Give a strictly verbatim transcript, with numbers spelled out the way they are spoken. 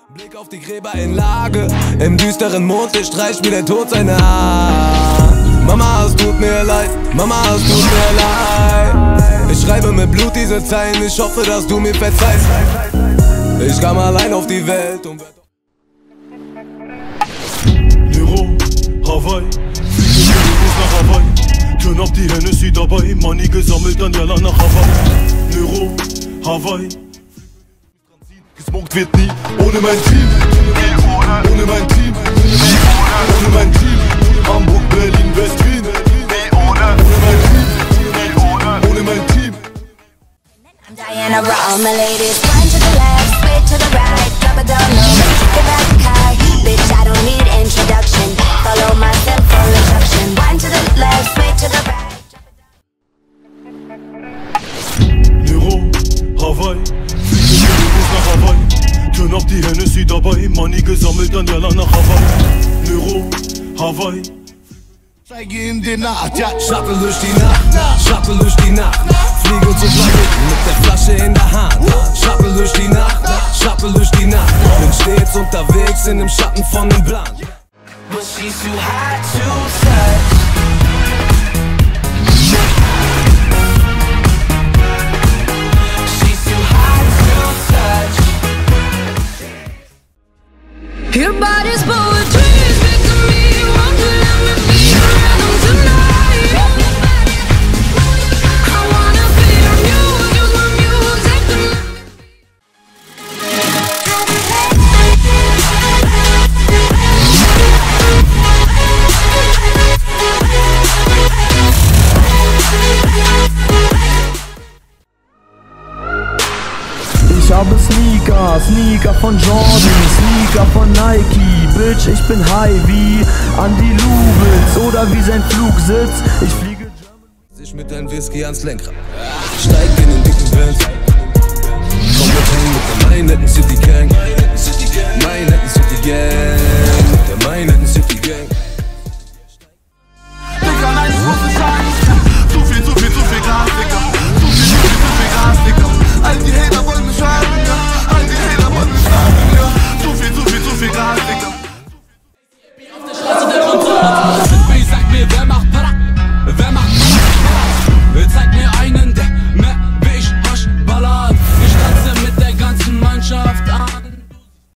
Blick auf die Gräber in Lage, im düsteren Mondlicht streicht mir der Tod seine Hand. Mama, es tut mir leid, Mama, es tut mir leid. Ich schreibe mit Blut diese Zeilen, ich hoffe, dass du mir verzeihst. Ich kam allein auf die Welt und Nero, Hawaii, fliegen wir nach Hawaii. Turn up die Hennessy dabei, Money gesammelt, dann Jalla nach Hawaii. Nero, Hawaii. Gesmoked wird nie ohne mein Team, ohne, ohne mein Team, ohne mein Team. Hamburg, Berlin, West-Wien, ohne, ohne mein Team, ohne, ohne mein Team. I'm Diana Ross, my ladies. One to the left, switch to the right, drop it down low, take it back the car. Bitch, I don't need introduction. Follow my simple instruction. One to the left, switch to the right. Nero, Hawaii. Nach Hawaii, turn up die Hennessy dabei, Money gesammelt, dann Jalla nach Hawaii. Nero, Hawaii. Zeige ihm die Nacht, ja, Shuttle durch die Nacht, Shuttle durch die Nacht. Fliege zum Planeten mit der Flasche in der Hand. Shuttle durch die Nacht, Shuttle durch die Nacht. Bin stets unterwegs in dem Schatten von dem Plan. But she's too hot to touch. Your body's poetry, speak to me. Won't you let me be your rhythm tonight? I wanna be your muse, use my music tonight. Ich habe Sneaker, Sneaker von Jordan, Sneaker von Nike. Bitch, ich bin high wie Andy Lubitz oder wie sein Flugsitz. Ich fliege Sich mit deinem Whisky ans Lenkrad. Steig in